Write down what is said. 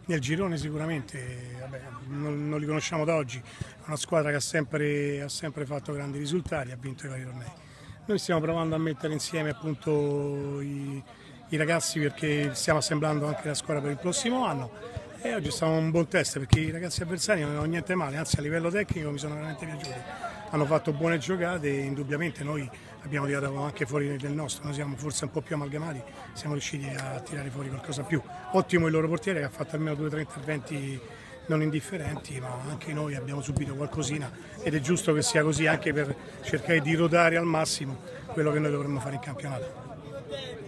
Nel girone sicuramente, vabbè, non li conosciamo da oggi, è una squadra che ha sempre fatto grandi risultati, ha vinto i vari tornei. Noi stiamo provando a mettere insieme appunto i ragazzi perché stiamo assemblando anche la squadra per il prossimo anno e oggi è stato un buon test perché i ragazzi avversari non avevano niente male, anzi a livello tecnico mi sono veramente piaciuti. Hanno fatto buone giocate e indubbiamente noi abbiamo tirato anche fuori del nostro, noi siamo forse un po' più amalgamati, siamo riusciti a tirare fuori qualcosa più. Ottimo il loro portiere che ha fatto almeno 2 o 3 interventi non indifferenti, ma anche noi abbiamo subito qualcosina ed è giusto che sia così anche per cercare di rodare al massimo quello che noi dovremmo fare in campionato.